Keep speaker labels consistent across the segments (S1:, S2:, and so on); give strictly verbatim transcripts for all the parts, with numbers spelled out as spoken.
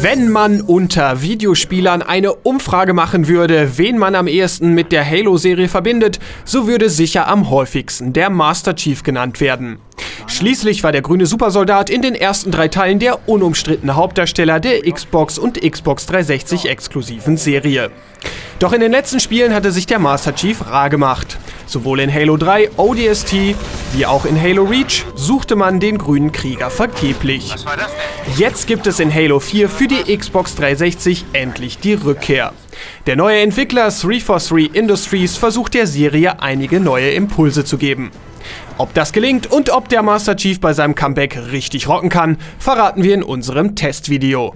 S1: Wenn man unter Videospielern eine Umfrage machen würde, wen man am ehesten mit der Halo-Serie verbindet, so würde sicher am häufigsten der Master Chief genannt werden. Schließlich war der grüne Supersoldat in den ersten drei Teilen der unumstrittene Hauptdarsteller der Xbox und Xbox dreihundertsechzig exklusiven Serie. Doch in den letzten Spielen hatte sich der Master Chief rar gemacht. Sowohl in Halo drei O D S T wie auch in Halo Reach suchte man den grünen Krieger vergeblich.
S2: Was war das denn?
S1: Jetzt gibt es in Halo vier für die Xbox dreihundertsechzig endlich die Rückkehr. Der neue Entwickler drei vier drei Industries versucht der Serie einige neue Impulse zu geben. Ob das gelingt und ob der Master Chief bei seinem Comeback richtig rocken kann, verraten wir in unserem Testvideo.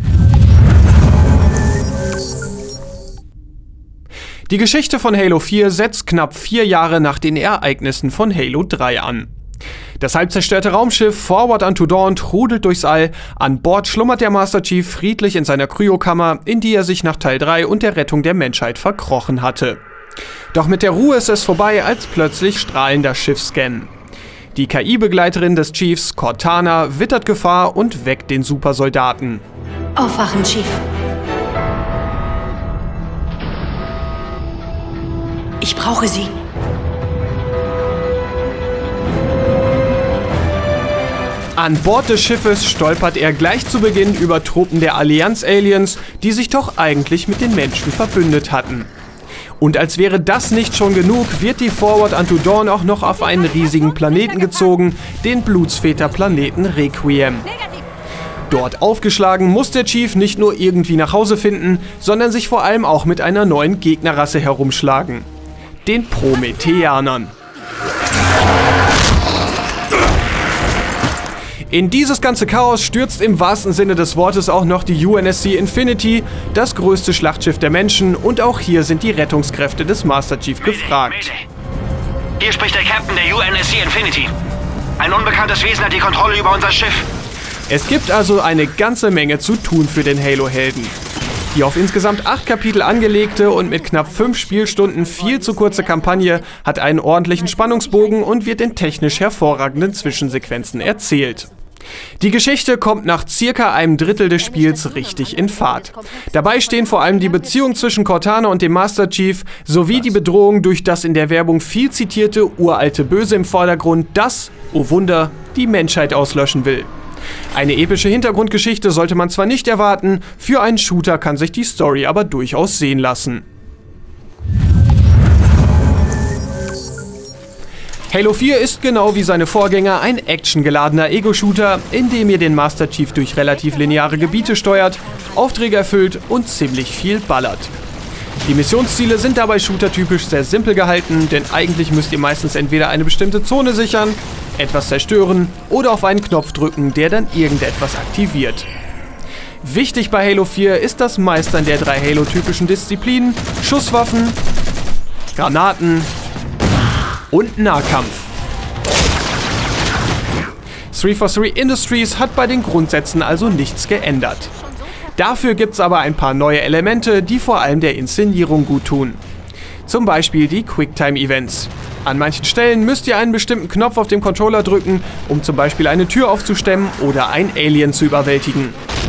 S1: Die Geschichte von Halo vier setzt knapp vier Jahre nach den Ereignissen von Halo drei an. Das halb zerstörte Raumschiff Forward Unto Dawn trudelt durchs All, an Bord schlummert der Master Chief friedlich in seiner Kryokammer, in die er sich nach Teil drei und der Rettung der Menschheit verkrochen hatte. Doch mit der Ruhe ist es vorbei, als plötzlich strahlender Schiffsscan. Die K I-Begleiterin des Chiefs, Cortana, wittert Gefahr und weckt den Supersoldaten.
S3: Aufwachen, Chief. Ich brauche Sie.
S1: An Bord des Schiffes stolpert er gleich zu Beginn über Truppen der Allianz-Aliens, die sich doch eigentlich mit den Menschen verbündet hatten. Und als wäre das nicht schon genug, wird die Forward Unto Dawn auch noch auf einen riesigen Planeten gezogen, den Blutsväter-Planeten Requiem. Dort aufgeschlagen muss der Chief nicht nur irgendwie nach Hause finden, sondern sich vor allem auch mit einer neuen Gegnerrasse herumschlagen: den Prometheanern. In dieses ganze Chaos stürzt im wahrsten Sinne des Wortes auch noch die U N S C Infinity, das größte Schlachtschiff der Menschen, und auch hier sind die Rettungskräfte des Master Chief gefragt.
S2: Hier spricht der Captain der U N S C Infinity. Ein unbekanntes Wesen hat die Kontrolle über unser Schiff.
S1: Es gibt also eine ganze Menge zu tun für den Halo-Helden. Die auf insgesamt acht Kapitel angelegte und mit knapp fünf Spielstunden viel zu kurze Kampagne hat einen ordentlichen Spannungsbogen und wird in technisch hervorragenden Zwischensequenzen erzählt. Die Geschichte kommt nach circa einem Drittel des Spiels richtig in Fahrt. Dabei stehen vor allem die Beziehung zwischen Cortana und dem Master Chief sowie die Bedrohung durch das in der Werbung viel zitierte uralte Böse im Vordergrund, das, oh Wunder, die Menschheit auslöschen will. Eine epische Hintergrundgeschichte sollte man zwar nicht erwarten, für einen Shooter kann sich die Story aber durchaus sehen lassen. Halo vier ist genau wie seine Vorgänger ein actiongeladener Ego-Shooter, in dem ihr den Master Chief durch relativ lineare Gebiete steuert, Aufträge erfüllt und ziemlich viel ballert. Die Missionsziele sind dabei shootertypisch sehr simpel gehalten, denn eigentlich müsst ihr meistens entweder eine bestimmte Zone sichern, etwas zerstören oder auf einen Knopf drücken, der dann irgendetwas aktiviert. Wichtig bei Halo vier ist das Meistern der drei Halo-typischen Disziplinen: Schusswaffen, Granaten und Nahkampf. drei vier drei Industries hat bei den Grundsätzen also nichts geändert. Dafür gibt's aber ein paar neue Elemente, die vor allem der Inszenierung gut tun. Zum Beispiel die Quicktime-Events. An manchen Stellen müsst ihr einen bestimmten Knopf auf dem Controller drücken, um zum Beispiel eine Tür aufzustemmen oder ein Alien zu überwältigen.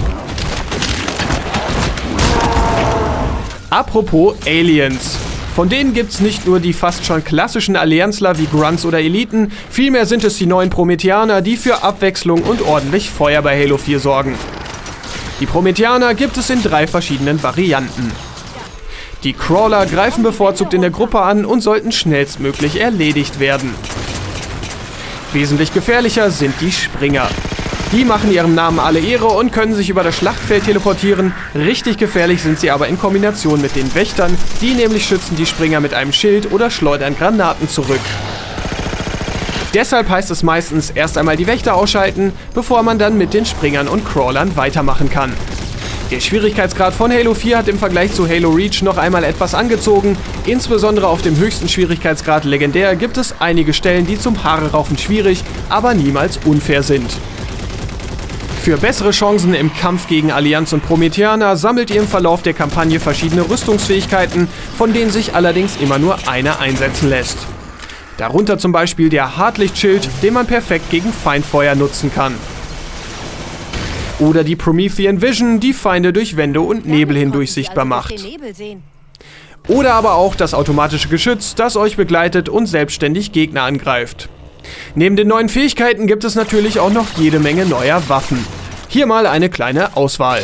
S1: Apropos Aliens. Von denen gibt's nicht nur die fast schon klassischen Allianzler wie Grunts oder Eliten, vielmehr sind es die neuen Prometheaner, die für Abwechslung und ordentlich Feuer bei Halo vier sorgen. Die Prometheaner gibt es in drei verschiedenen Varianten. Die Crawler greifen bevorzugt in der Gruppe an und sollten schnellstmöglich erledigt werden. Wesentlich gefährlicher sind die Springer. Die machen ihrem Namen alle Ehre und können sich über das Schlachtfeld teleportieren. Richtig gefährlich sind sie aber in Kombination mit den Wächtern, die nämlich schützen die Springer mit einem Schild oder schleudern Granaten zurück. Deshalb heißt es meistens erst einmal die Wächter ausschalten, bevor man dann mit den Springern und Crawlern weitermachen kann. Der Schwierigkeitsgrad von Halo vier hat im Vergleich zu Halo Reach noch einmal etwas angezogen. Insbesondere auf dem höchsten Schwierigkeitsgrad Legendär gibt es einige Stellen, die zum Haare-raufen schwierig, aber niemals unfair sind. Für bessere Chancen im Kampf gegen Allianz und Prometheaner sammelt ihr im Verlauf der Kampagne verschiedene Rüstungsfähigkeiten, von denen sich allerdings immer nur eine einsetzen lässt. Darunter zum Beispiel der Hartlichtschild, den man perfekt gegen Feindfeuer nutzen kann. Oder die Promethean Vision, die Feinde durch Wände und Nebel hindurch sichtbar macht. Oder aber auch das automatische Geschütz, das euch begleitet und selbstständig Gegner angreift. Neben den neuen Fähigkeiten gibt es natürlich auch noch jede Menge neuer Waffen. Hier mal eine kleine Auswahl.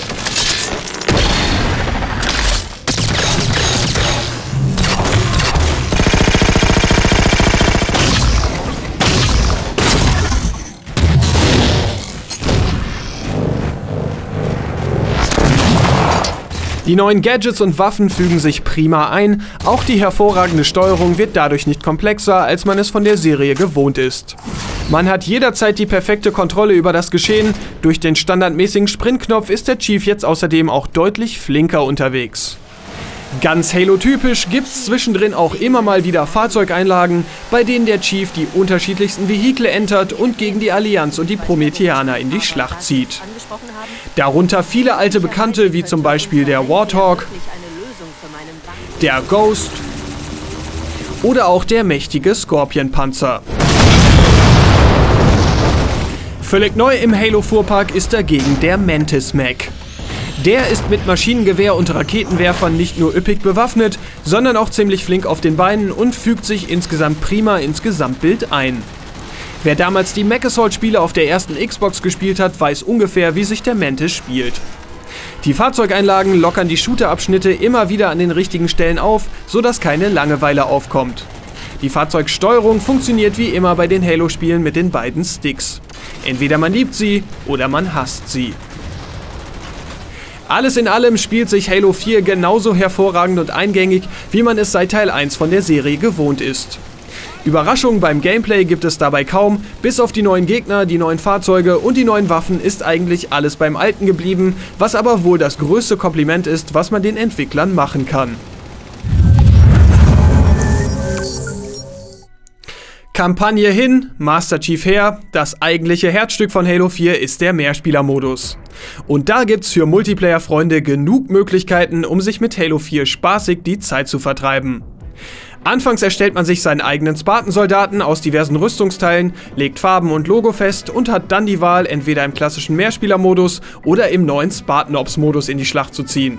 S1: Die neuen Gadgets und Waffen fügen sich prima ein, auch die hervorragende Steuerung wird dadurch nicht komplexer, als man es von der Serie gewohnt ist. Man hat jederzeit die perfekte Kontrolle über das Geschehen, durch den standardmäßigen Sprintknopf ist der Chief jetzt außerdem auch deutlich flinker unterwegs. Ganz Halo-typisch gibt's zwischendrin auch immer mal wieder Fahrzeugeinlagen, bei denen der Chief die unterschiedlichsten Vehikel entert und gegen die Allianz und die Prometheaner in die Schlacht zieht. Darunter viele alte Bekannte wie zum Beispiel der Warthog, der Ghost oder auch der mächtige Scorpion-Panzer. Völlig neu im Halo-Fuhrpark ist dagegen der Mantis Mech. Der ist mit Maschinengewehr und Raketenwerfern nicht nur üppig bewaffnet, sondern auch ziemlich flink auf den Beinen und fügt sich insgesamt prima ins Gesamtbild ein. Wer damals die Mech-Assault-Spiele auf der ersten Xbox gespielt hat, weiß ungefähr, wie sich der Mantis spielt. Die Fahrzeugeinlagen lockern die Shooter-Abschnitte immer wieder an den richtigen Stellen auf, sodass keine Langeweile aufkommt. Die Fahrzeugsteuerung funktioniert wie immer bei den Halo-Spielen mit den beiden Sticks. Entweder man liebt sie oder man hasst sie. Alles in allem spielt sich Halo vier genauso hervorragend und eingängig, wie man es seit Teil eins von der Serie gewohnt ist. Überraschungen beim Gameplay gibt es dabei kaum, bis auf die neuen Gegner, die neuen Fahrzeuge und die neuen Waffen ist eigentlich alles beim Alten geblieben, was aber wohl das größte Kompliment ist, was man den Entwicklern machen kann. Kampagne hin, Master Chief her, das eigentliche Herzstück von Halo vier ist der Mehrspielermodus. Und da gibt's für Multiplayer-Freunde genug Möglichkeiten, um sich mit Halo vier spaßig die Zeit zu vertreiben. Anfangs erstellt man sich seinen eigenen Spartan-Soldaten aus diversen Rüstungsteilen, legt Farben und Logo fest und hat dann die Wahl, entweder im klassischen Mehrspieler-Modus oder im neuen Spartan Ops-Modus in die Schlacht zu ziehen.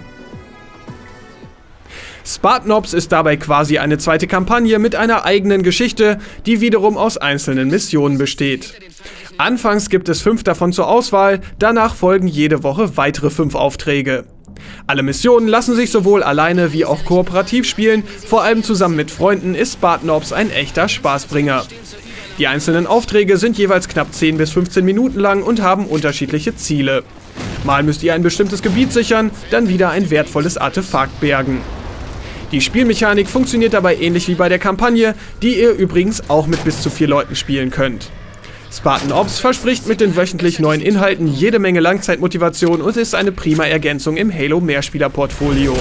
S1: Spartan Ops ist dabei quasi eine zweite Kampagne mit einer eigenen Geschichte, die wiederum aus einzelnen Missionen besteht. Anfangs gibt es fünf davon zur Auswahl, danach folgen jede Woche weitere fünf Aufträge. Alle Missionen lassen sich sowohl alleine wie auch kooperativ spielen, vor allem zusammen mit Freunden ist Spartan Ops ein echter Spaßbringer. Die einzelnen Aufträge sind jeweils knapp zehn bis fünfzehn Minuten lang und haben unterschiedliche Ziele. Mal müsst ihr ein bestimmtes Gebiet sichern, dann wieder ein wertvolles Artefakt bergen. Die Spielmechanik funktioniert dabei ähnlich wie bei der Kampagne, die ihr übrigens auch mit bis zu vier Leuten spielen könnt. Spartan Ops verspricht mit den wöchentlich neuen Inhalten jede Menge Langzeitmotivation und ist eine prima Ergänzung im Halo-Mehrspieler-Portfolio.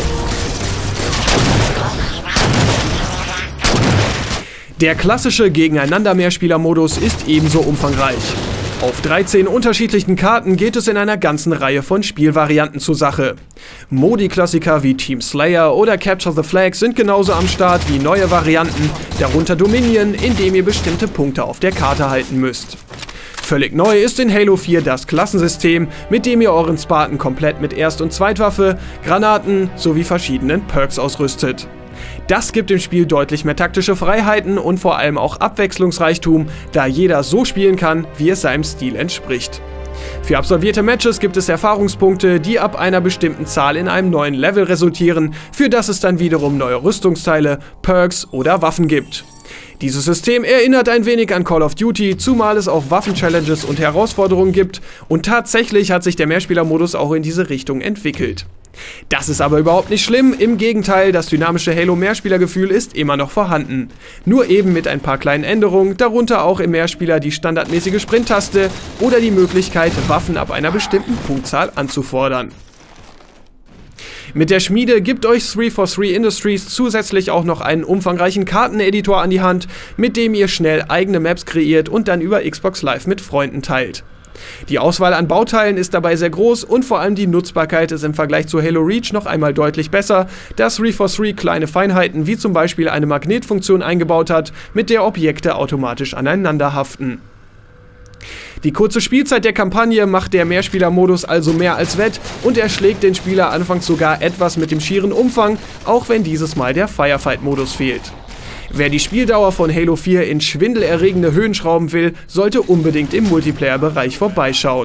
S1: Der klassische Gegeneinander-Mehrspieler-Modus ist ebenso umfangreich. Auf dreizehn unterschiedlichen Karten geht es in einer ganzen Reihe von Spielvarianten zur Sache. Modi-Klassiker wie Team Slayer oder Capture the Flag sind genauso am Start wie neue Varianten, darunter Dominion, in dem ihr bestimmte Punkte auf der Karte halten müsst. Völlig neu ist in Halo vier das Klassensystem, mit dem ihr euren Spartan komplett mit Erst- und Zweitwaffe, Granaten sowie verschiedenen Perks ausrüstet. Das gibt dem Spiel deutlich mehr taktische Freiheiten und vor allem auch Abwechslungsreichtum, da jeder so spielen kann, wie es seinem Stil entspricht. Für absolvierte Matches gibt es Erfahrungspunkte, die ab einer bestimmten Zahl in einem neuen Level resultieren, für das es dann wiederum neue Rüstungsteile, Perks oder Waffen gibt. Dieses System erinnert ein wenig an Call of Duty, zumal es auch Waffen-Challenges und Herausforderungen gibt und tatsächlich hat sich der Mehrspieler-Modus auch in diese Richtung entwickelt. Das ist aber überhaupt nicht schlimm, im Gegenteil, das dynamische Halo-Mehrspielergefühl ist immer noch vorhanden. Nur eben mit ein paar kleinen Änderungen, darunter auch im Mehrspieler die standardmäßige Sprint-Taste oder die Möglichkeit, Waffen ab einer bestimmten Punktzahl anzufordern. Mit der Schmiede gibt euch three forty-three Industries zusätzlich auch noch einen umfangreichen Karteneditor an die Hand, mit dem ihr schnell eigene Maps kreiert und dann über Xbox Live mit Freunden teilt. Die Auswahl an Bauteilen ist dabei sehr groß und vor allem die Nutzbarkeit ist im Vergleich zu Halo Reach noch einmal deutlich besser, da three forty-three kleine Feinheiten wie zum Beispiel eine Magnetfunktion eingebaut hat, mit der Objekte automatisch aneinander haften. Die kurze Spielzeit der Kampagne macht der Mehrspielermodus also mehr als wett und erschlägt den Spieler anfangs sogar etwas mit dem schieren Umfang, auch wenn dieses Mal der Firefight-Modus fehlt. Wer die Spieldauer von Halo vier in schwindelerregende Höhen schrauben will, sollte unbedingt im Multiplayer-Bereich vorbeischauen.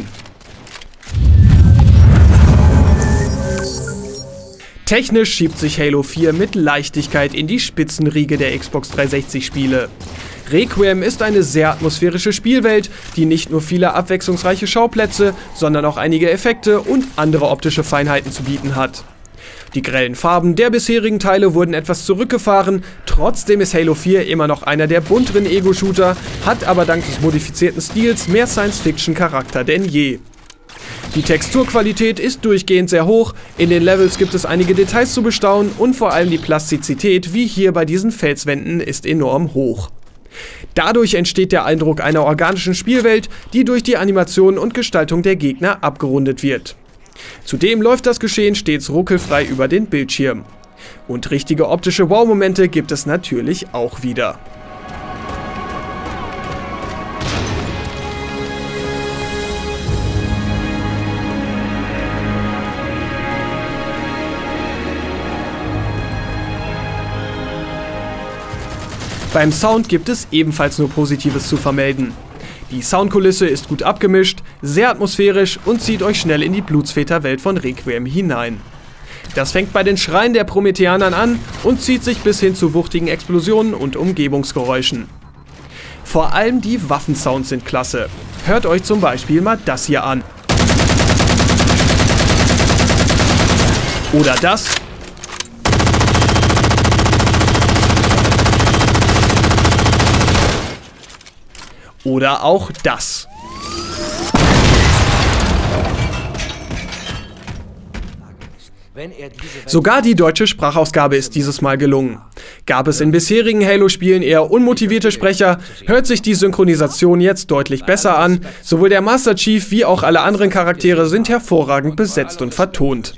S1: Technisch schiebt sich Halo vier mit Leichtigkeit in die Spitzenriege der Xbox dreihundertsechzig Spiele. Requiem ist eine sehr atmosphärische Spielwelt, die nicht nur viele abwechslungsreiche Schauplätze, sondern auch einige Effekte und andere optische Feinheiten zu bieten hat. Die grellen Farben der bisherigen Teile wurden etwas zurückgefahren, trotzdem ist Halo vier immer noch einer der bunteren Ego-Shooter, hat aber dank des modifizierten Stils mehr Science-Fiction-Charakter denn je. Die Texturqualität ist durchgehend sehr hoch, in den Levels gibt es einige Details zu bestaunen und vor allem die Plastizität, wie hier bei diesen Felswänden, ist enorm hoch. Dadurch entsteht der Eindruck einer organischen Spielwelt, die durch die Animation und Gestaltung der Gegner abgerundet wird. Zudem läuft das Geschehen stets ruckelfrei über den Bildschirm. Und richtige optische Wow-Momente gibt es natürlich auch wieder. Beim Sound gibt es ebenfalls nur Positives zu vermelden. Die Soundkulisse ist gut abgemischt, sehr atmosphärisch und zieht euch schnell in die Blutsväterwelt von Requiem hinein. Das fängt bei den Schreien der Prometheanern an und zieht sich bis hin zu wuchtigen Explosionen und Umgebungsgeräuschen. Vor allem die Waffensounds sind klasse. Hört euch zum Beispiel mal das hier an. Oder das. Oder auch das. Sogar die deutsche Sprachausgabe ist dieses Mal gelungen. Gab es in bisherigen Halo-Spielen eher unmotivierte Sprecher, hört sich die Synchronisation jetzt deutlich besser an. Sowohl der Master Chief wie auch alle anderen Charaktere sind hervorragend besetzt und vertont.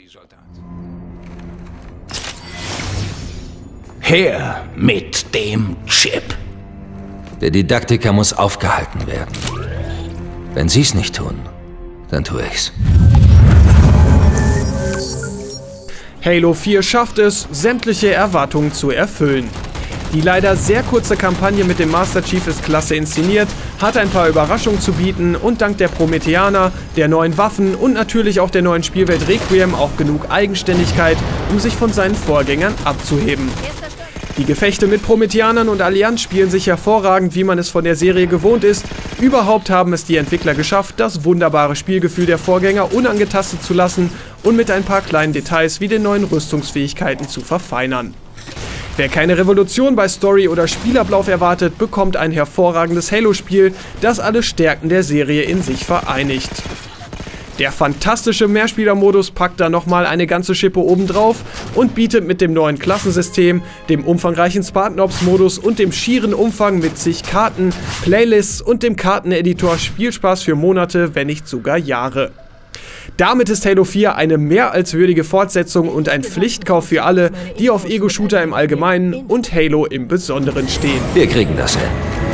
S4: Her mit dem Chip. Der Didaktiker muss aufgehalten werden. Wenn Sie es nicht tun, dann tue ich's.
S1: Halo vier schafft es, sämtliche Erwartungen zu erfüllen. Die leider sehr kurze Kampagne mit dem Master Chief ist klasse inszeniert, hat ein paar Überraschungen zu bieten und dank der Prometheaner, der neuen Waffen und natürlich auch der neuen Spielwelt Requiem auch genug Eigenständigkeit, um sich von seinen Vorgängern abzuheben. Die Gefechte mit Prometheanern und Allianz spielen sich hervorragend, wie man es von der Serie gewohnt ist. Überhaupt haben es die Entwickler geschafft, das wunderbare Spielgefühl der Vorgänger unangetastet zu lassen und mit ein paar kleinen Details wie den neuen Rüstungsfähigkeiten zu verfeinern. Wer keine Revolution bei Story oder Spielablauf erwartet, bekommt ein hervorragendes Halo-Spiel, das alle Stärken der Serie in sich vereinigt. Der fantastische Mehrspielermodus packt da nochmal eine ganze Schippe obendrauf und bietet mit dem neuen Klassensystem, dem umfangreichen Spartan Ops Modus und dem schieren Umfang mit zig Karten, Playlists und dem Karteneditor Spielspaß für Monate, wenn nicht sogar Jahre. Damit ist Halo vier eine mehr als würdige Fortsetzung und ein Pflichtkauf für alle, die auf Ego-Shooter im Allgemeinen und Halo im Besonderen stehen.
S4: Wir kriegen das hin.